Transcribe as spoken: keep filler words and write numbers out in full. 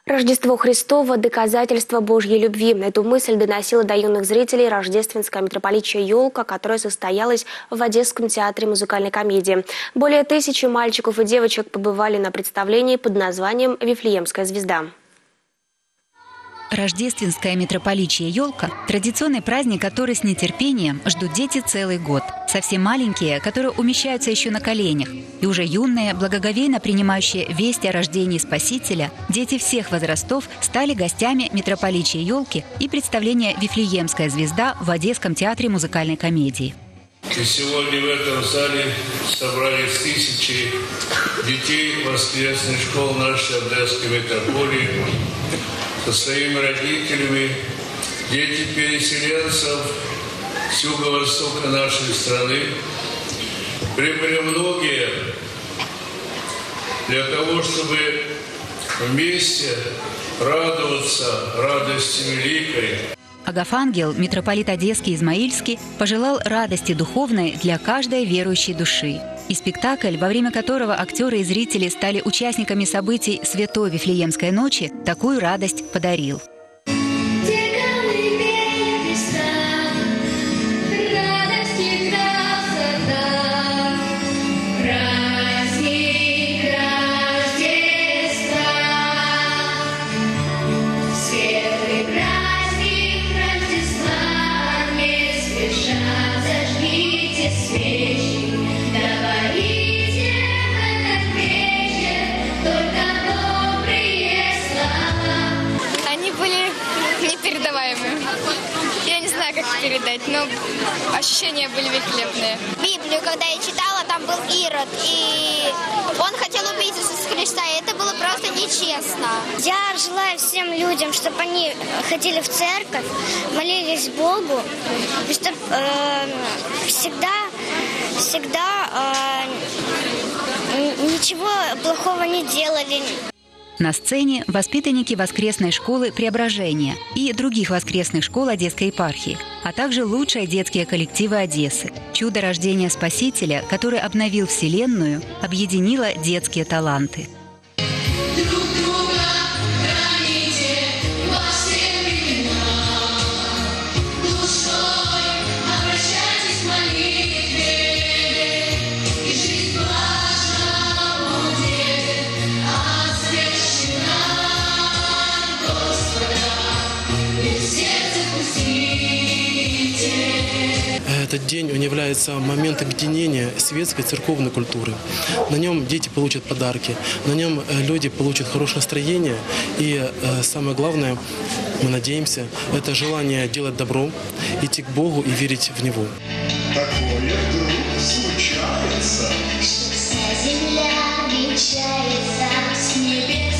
Рождество Христово – доказательство Божьей любви. Эту мысль доносила до юных зрителей рождественская митрополичья «Елка», которая состоялась в Одесском театре музыкальной комедии. Более тысячи мальчиков и девочек побывали на представлении под названием «Вифлеемская звезда». Рождественская митрополичья «Елка» – традиционный праздник, который с нетерпением ждут дети целый год. Совсем маленькие, которые умещаются еще на коленях, и уже юные, благоговейно принимающие весть о рождении Спасителя, дети всех возрастов стали гостями митрополичьей «Елки» и представления «Вифлеемская звезда» в Одесском театре музыкальной комедии. И сегодня в этом зале собрались тысячи детей воскресных школ нашей Одесской метрополии со своими родителями, дети переселенцев с юго-востока нашей страны. Прибыли многие для того, чтобы вместе радоваться радости великой. Агафангел, митрополит Одесский Измаильский, пожелал радости духовной для каждой верующей души. И спектакль, во время которого актеры и зрители стали участниками событий Святой Вифлеемской ночи, такую радость подарил. Я не знаю, как передать, но ощущения были великолепные. Библию, когда я читала, там был Ирод, и он хотел убить Иисуса Христа, и это было просто нечестно. Я желаю всем людям, чтобы они ходили в церковь, молились Богу, и чтобы э, всегда, всегда э, ничего плохого не делали. На сцене воспитанники воскресной школы «Преображение» и других воскресных школ Одесской епархии, а также лучшие детские коллективы Одессы. Чудо рождения Спасителя, который обновил Вселенную, объединило детские таланты. Этот день он является моментом объединения светской церковной культуры. На нем дети получат подарки, на нем люди получат хорошее настроение. И самое главное, мы надеемся, это желание делать добро, идти к Богу и верить в Него. Такое вдруг случается, что вся земля венчается с небес.